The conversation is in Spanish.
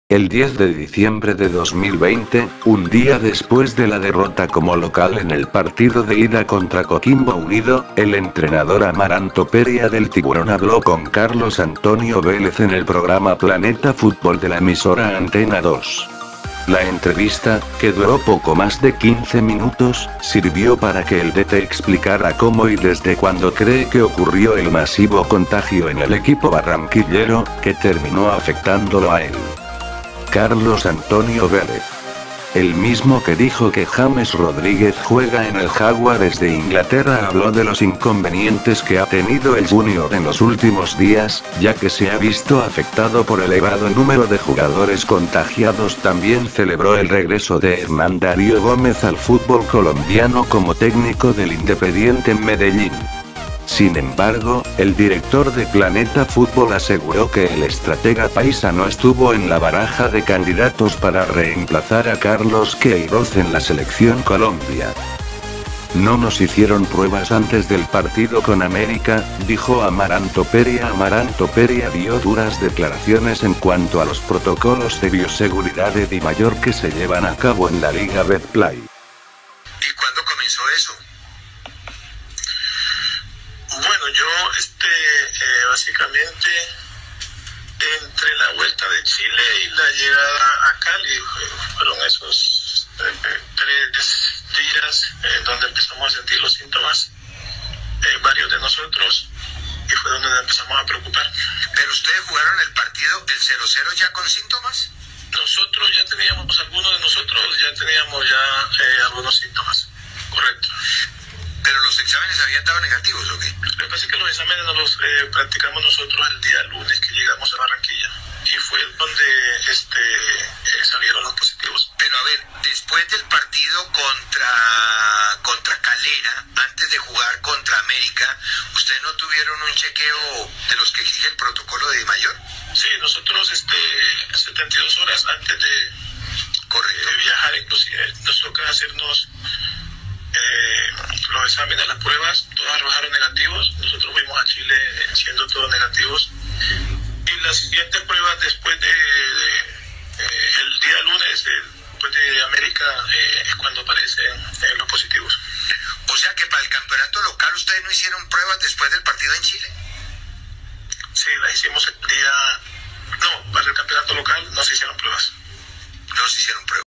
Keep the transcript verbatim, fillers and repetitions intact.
El diez de diciembre de dos mil veinte, un día después de la derrota como local en el partido de ida contra Coquimbo Unido, el entrenador Amaranto Perea del Tiburón habló con Carlos Antonio Vélez en el programa Planeta Fútbol de la emisora Antena dos. La entrevista, que duró poco más de quince minutos, sirvió para que el D T explicara cómo y desde cuándo cree que ocurrió el masivo contagio en el equipo barranquillero, que terminó afectándolo a él. Carlos Antonio Vélez. El mismo que dijo que James Rodríguez juega en el Jaguares de Inglaterra habló de los inconvenientes que ha tenido el Junior en los últimos días, ya que se ha visto afectado por el elevado número de jugadores contagiados. También celebró el regreso de Hernán Darío Gómez al fútbol colombiano como técnico del Independiente Medellín. Sin embargo, el director de Planeta Fútbol aseguró que el estratega paisa no estuvo en la baraja de candidatos para reemplazar a Carlos Queiroz en la selección Colombia. No nos hicieron pruebas antes del partido con América, dijo Amaranto Perea. Amaranto Perea dio duras declaraciones en cuanto a los protocolos de bioseguridad de Dimayor que se llevan a cabo en la Liga Betplay. ¿Y cuándo comenzó eso? Bueno, yo, este, eh, básicamente, entre la vuelta de Chile y la llegada a Cali, fueron esos eh, tres días eh, donde empezamos a sentir los síntomas, eh, varios de nosotros, y fue donde nos empezamos a preocupar. ¿Pero ustedes jugaron el partido, el cero cero, ya con síntomas? Nosotros ya teníamos, algunos de nosotros ya teníamos ya eh, algunos síntomas, correcto. ¿Pero los exámenes habían dado negativos o qué? Lo que pasa es que los exámenes nos los eh, practicamos nosotros el día lunes que llegamos a Barranquilla. Y fue donde este, eh, salieron los positivos. Pero a ver, después del partido contra, contra Calera, antes de jugar contra América, ¿ustedes no tuvieron un chequeo de los que exige el protocolo de Dimayor? Sí, nosotros este, setenta y dos horas antes de, de viajar, inclusive nos toca hacernos Eh, los exámenes, las pruebas, todos arrojaron negativos. Nosotros fuimos a Chile eh, siendo todos negativos, y las siguientes pruebas después de, de eh, el día lunes eh, después de América eh, es cuando aparecen eh, los positivos. O sea que para el campeonato local ustedes no hicieron pruebas después del partido en Chile. Sí, las hicimos el día, no, para el campeonato local no se hicieron pruebas. No se hicieron pruebas.